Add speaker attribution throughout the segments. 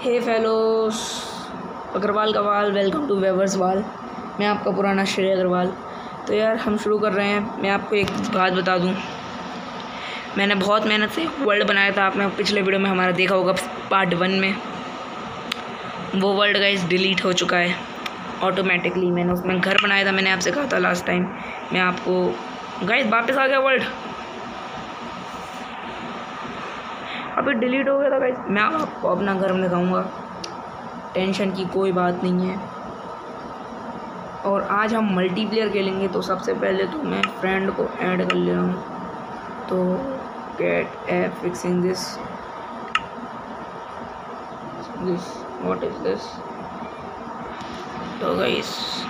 Speaker 1: हे fellows, Agarwal कवाल, welcome to वेवर्स वाल। मैं आपका पुराना श्रेय अग्रवाल। तो यार हम शुरू कर रहे हैं। मैं आपको एक बात बता दूं, मैंने बहुत मेहनत से वर्ल्ड बनाया था। आपने पिछले वीडियो में हमारा देखा होगा पार्ट 1 में। वो वर्ल्ड गाइस डिलीट हो चुका है ऑटोमेटिकली। मैंने उसमें घर बनाया था, मैंने आपसे कहा था लास्ट टाइम। मैं आपको गाइस वापस आ गया वर्ल्ड, अभी डिलीट हो गया था गाइस। मैं आपको अपना घर में दिखाऊंगा, टेंशन की कोई बात नहीं है। और आज हम मल्टीप्लेयर खेलेंगे। तो सबसे पहले तो मैं फ्रेंड को ऐड कर ले रहा हूँ। तो get app fixing this what is this. तो गाइस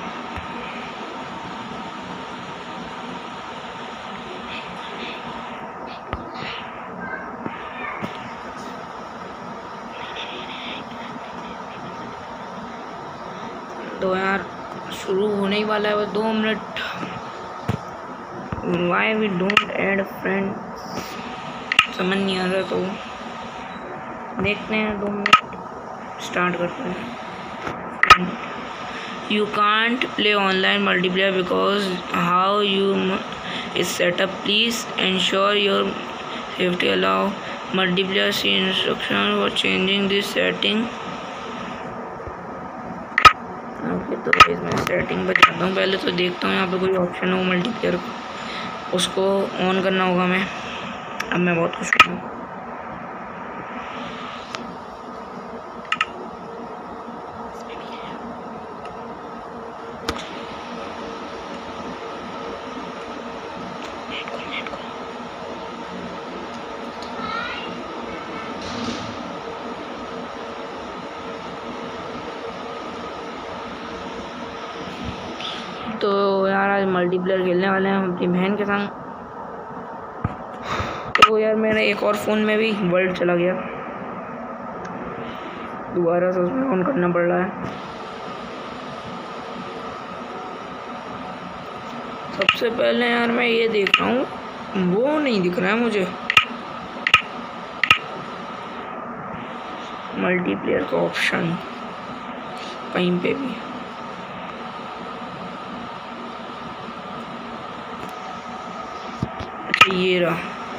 Speaker 1: तो यार शुरू होने ही वाला है, वो 2 minute. Why we don't add friend, समझ नहीं आ रहा। तो देखते हैं, 2 मिनट स्टार्ट करते हैं। You can't play online multiplayer because how you is setup, please ensure your safety, allow multiplayer, see instruction for changing this setting. तो मैं सेटिंग पर जाता हूँ। पहले तो देखता हूँ यहाँ पे कोई ऑप्शन हो मल्टीप्लेयर का, उसको ऑन करना होगा। अब मैं बहुत खुश हूँ। तो यार आज मल्टीप्लेयर खेलने वाले हैं हम अपनी बहन के संग। तो यार मेरे एक और फ़ोन में भी वर्ल्ड चला गया, दोबारा से उसमें ऑन करना पड़ रहा है। सबसे पहले यार मैं ये देख रहा हूँ, वो नहीं दिख रहा है मुझे मल्टीप्लेयर का ऑप्शन कहीं पे भी। ये रहा।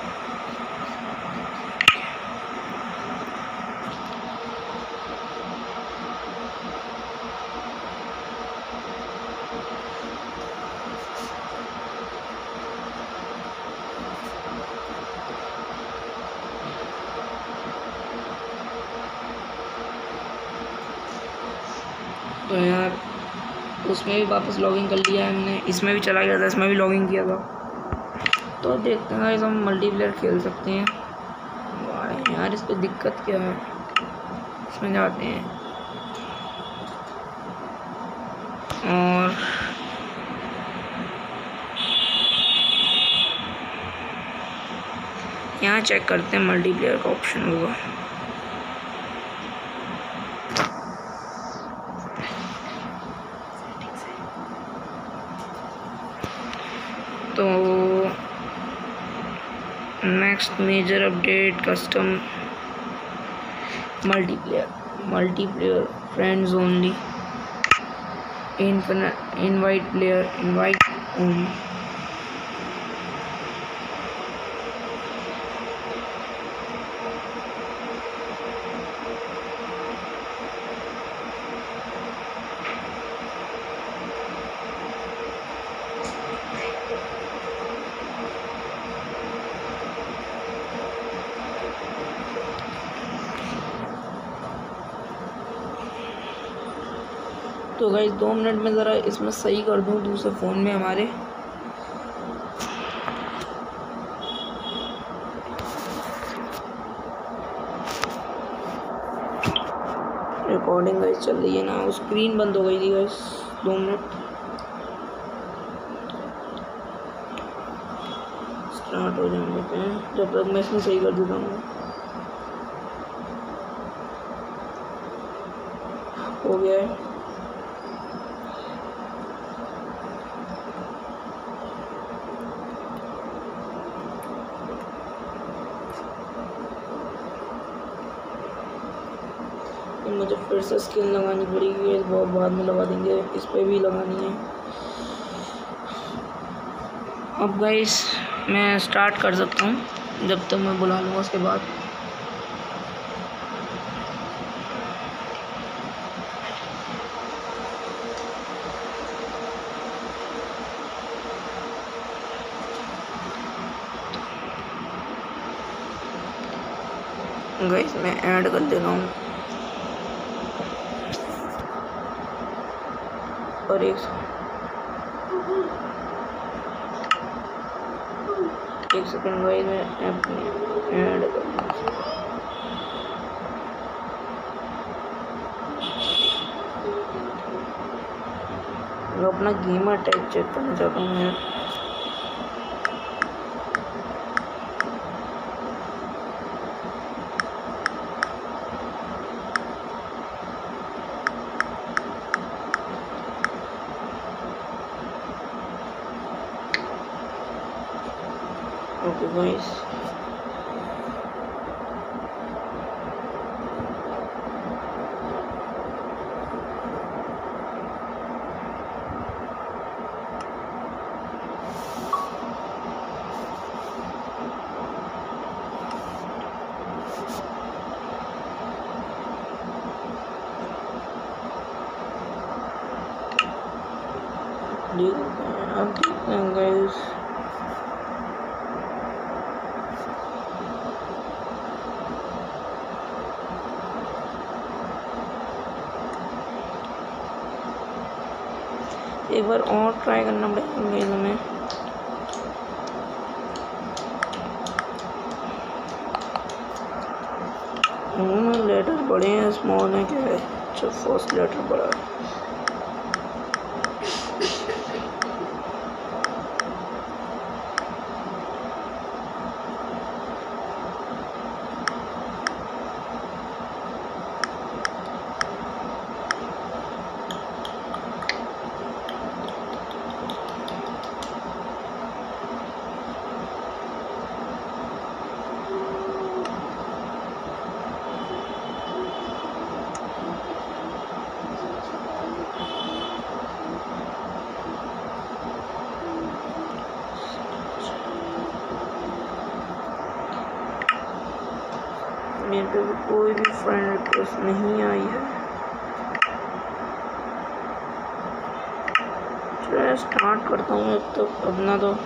Speaker 1: तो यार उसमें भी वापस लॉगिन कर लिया है हमने, इसमें भी चला गया था, इसमें भी लॉगिन किया था। तो देखते हैं गाइस हम मल्टीप्लेयर खेल सकते हैं। यार इस पर दिक्कत क्या है, इसमें जाते हैं और यहाँ चेक करते हैं मल्टीप्लेयर का ऑप्शन होगा। तो next major update, custom multiplayer friends only, invite player, invite only. तो गाइस 2 मिनट में ज़रा इसमें सही कर दूँ दूसरे फ़ोन में हमारे। रिकॉर्डिंग गाइस चल रही है ना, वो स्क्रीन बंद हो गई थी गाइस। 2 मिनट स्टार्ट हो जाने देते हैं, जब तक मैं इसमें सही कर देता हूँ। हो गया है। मुझे फिर से स्किन लगानी पड़ेगी, ये बहुत बाद में लगा देंगे, इस पर भी लगानी है। अब गाइस मैं स्टार्ट कर सकता हूँ जब तक मैं बुला लूँगा उसके बाद। गाइस मैं ऐड कर दे रहा हूँ और एक सेकंड गाइस मैं ऐड कर मैं अपना गेमर टैग चेक करना चाहता हूँ यार। ओके गाइस अब देखते हैं गाइस। एक बार और ट्राई करना पड़ेगा हमें। लेटर बड़े हैं स्मॉल है क्या है? अच्छा फर्स्ट लेटर बड़ा है। मेरे पे कोई भी फ्रेंड रिक्वेस्ट नहीं आई है। चलो स्टार्ट करता हूँ अब तक अपना तो।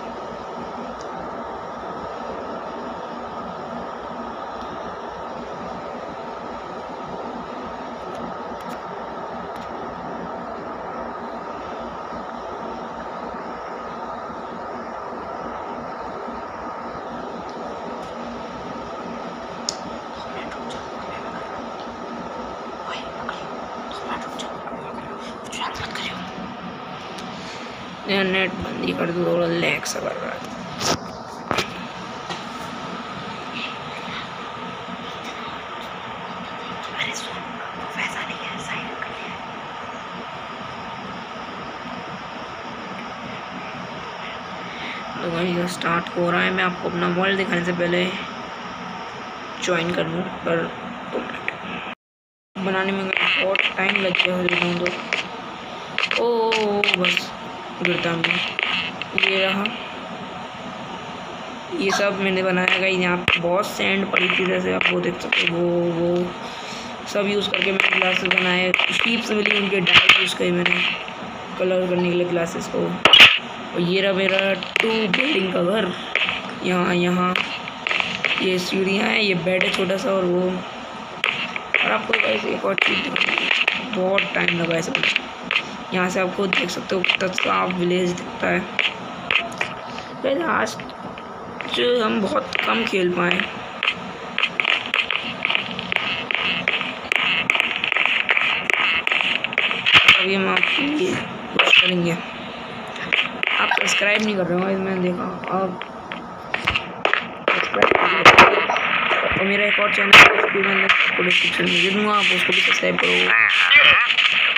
Speaker 1: नेट बंद ही कर दो, थोड़ा लैग सा कर रहा है। तो भाई स्टार्ट हो रहा है। मैं आपको अपना वर्ल्ड दिखाने से पहले ज्वाइन कर लूँ, पर बनाने में बहुत टाइम लग गया तो ओ बस गिरता मैं। ये रहा, ये सब मैंने बनाया गया। यहाँ पे बहुत सैंड पड़ी थी, जैसे आप वो देख सकते हो। वो सब यूज़ करके मैंने ग्लासेस बनाए। स्टीप्स मिली, उनके डाई यूज़ करे मैंने कलर करने के लिए ग्लासेस को। और ये रहा मेरा 2 बिल्डिंग का घर। यहाँ ये सीढ़ियाँ हैं, ये बेड है छोटा सा। और आपको ऐसे एक और चीज़ बहुत टाइम लगा है सब। यहाँ से आप खुद देख सकते हो कितना साफ विलेज दिखता है। पहले आज जो हम बहुत कम खेल पाए। अभी हम आपके लिए कुछ करेंगे। आप सब्सक्राइब नहीं कर रहे हो, मैंने देखा। अब और मेरा एक और चैनल है, उसको मैंने आपको डिस्क्रिप्शन में दे दूँगा, आप उसको भी सब्सक्राइब करो।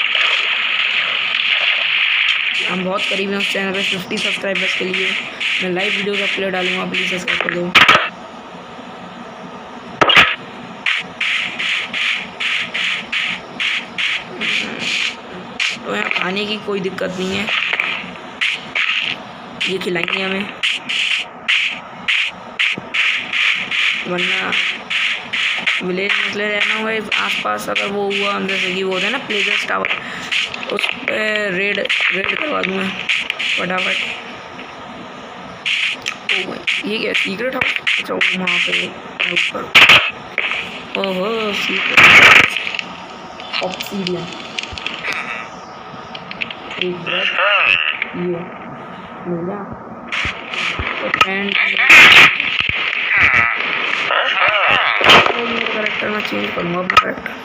Speaker 1: हम बहुत करीब हैं उस चैनल पे 50 सब्सक्राइबर्स के लिए। मैं लाइव वीडियोस अपलोड डालूंगा, प्लीज़ सब्सक्राइब कर दो। खाने की कोई दिक्कत नहीं है, ये खिलाएंगे हमें, वरना विलेज में रहना होगा आसपास। अगर वो हुआ जैसे कि वो होता है ना प्लेजर्स टावर, उस पर रेड करवा दूँगा फटाफट। ये क्या सीक्रेट हाउस? अच्छा वहाँ पे ऊपर, ओहो सीक्रेट ऑब्सीडियन, एक ब्रेड ये मिल गया। तो फ्रेंड मेरे करेक्टर में चेंज करूँगा अपना करेक्टर।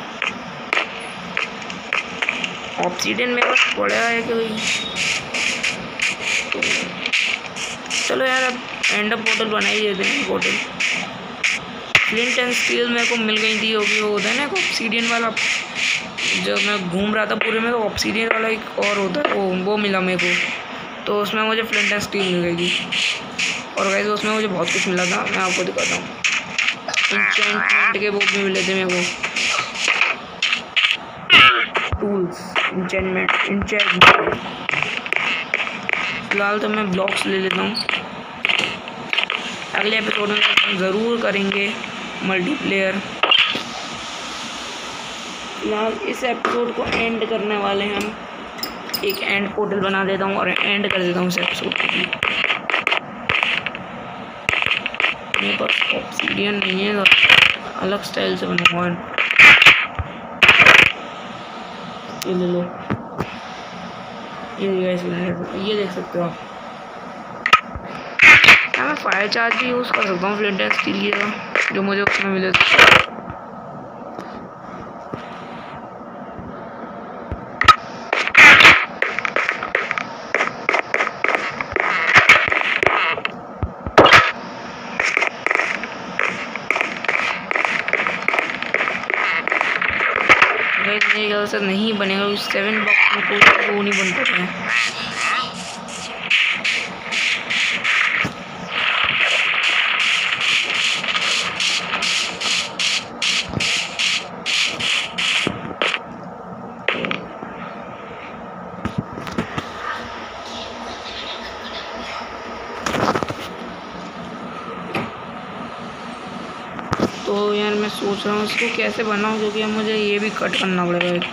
Speaker 1: ऑब्सीडियन मेरे पास पड़ा है कि भाई, चलो यार अब एंड अप पोर्टल बना ही देते हैं। पोर्टल फ्लिंट एंड स्टील मेरे को मिल गई थी, वो होता है ना ऑब्सीडियन वाला, जब मैं घूम रहा था पूरे में तो ऑब्सीडियन वाला एक और होता है वो मिला मेरे को, तो उसमें मुझे फ्लिंट एंड स्टील मिल गई थी। और गाइस उसमें मुझे बहुत कुछ मिला था, मैं आपको दिखाता हूँ। इंचेंटमेंट के वो भी मिले थे मेरे को, टूल्स, इंचेंटमेंट। फिलहाल तो मैं ब्लॉक्स ले लेता हूँ, अगले एपिसोड में हम ज़रूर करेंगे मल्टीप्लेयर। फिलहाल इस एपिसोड को एंड करने वाले हैं हम, एक एंड पोर्टल बना देता हूँ और एंड कर देता हूँ इस एपिसोड को। मेरे पास ऑब्सीडियन नहीं है, अलग स्टाइल से बनवाऊंगा। ये ले लो, ये देख सकते हो आप। क्या मैं फायर चार्ज भी यूज़ कर सकता हूँ फ्लिंट एंड स्टील की जगह, जो मुझे उसमें मिले थे। मेरे ख्याल से नहीं बनेगा, 7 बॉक्स में कोई वो नहीं बन पाता है। तो यार मैं सोच रहा हूँ इसको कैसे बनाऊँ, क्योंकि अब मुझे ये भी कट करना पड़ेगा एक।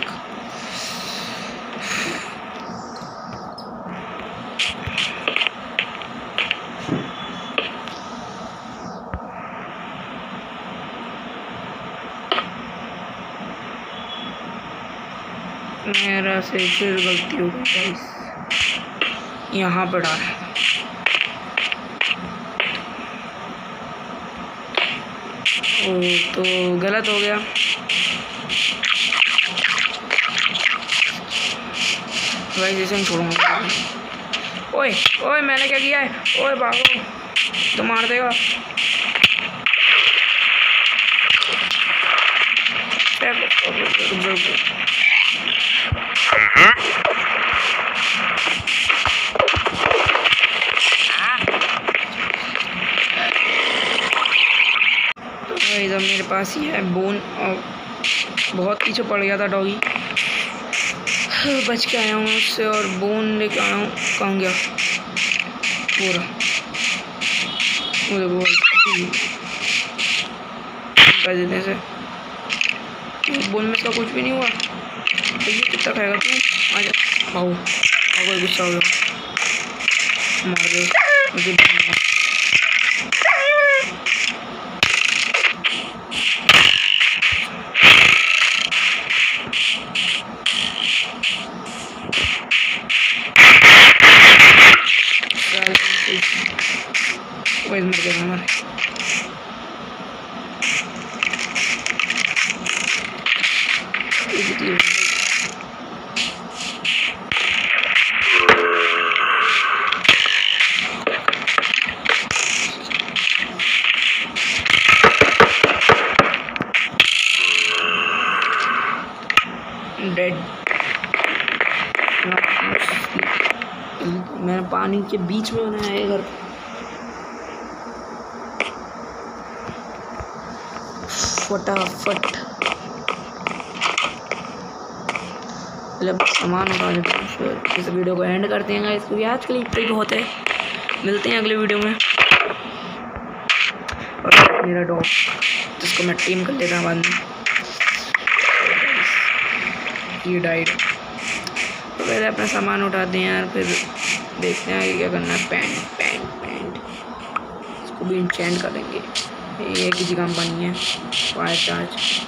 Speaker 1: मेरा से फिर गलती हो गई गाइस, यहाँ पर डाल। तो गलत हो गया। भाई जैसे हम छोड़ूंगा। ओए ओए मैंने क्या किया है? ओए भागो, तो मार देगा। इधर मेरे पास ही है बोन, और बहुत पीछे पड़ गया था डॉगी, बच के आया हूँ उससे, और बोन लेके आया हूँ। कहाँ गया पूरा? कर देने से बोन में इसका कुछ भी नहीं हुआ। तो ये कितना खाएगा तू? आजा भाऊ, भाऊ गुस्सा हो गया, मार दे मुझे। मर गया हमारे। डेड। मैंने पानी के बीच में बनाया है घर। फटाफट मतलब सामान उठा लेते हैं। फिर इस वीडियो को एंड करते हैं गाइस, क्योंकि आज के लिए इतना ही बहुत है। मिलते हैं अगले वीडियो में। और मेरा डॉग जिसको मैं टीम कर लेता हूँ बाद में, ये डाइट। तो पहले अपना सामान उठाते हैं यार, फिर देखते हैं आगे क्या करना है। पैंट इसको भी इंचेंट करेंगे। ये किसी काम का नहीं है। फायर चार्ज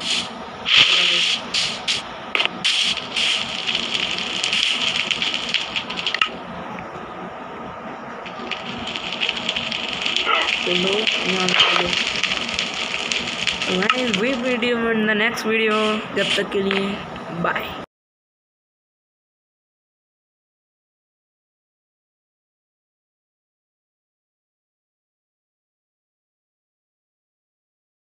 Speaker 1: चलो यहाँ वीडियो में, इन द नेक्स्ट वीडियो। जब तक के लिए बाय।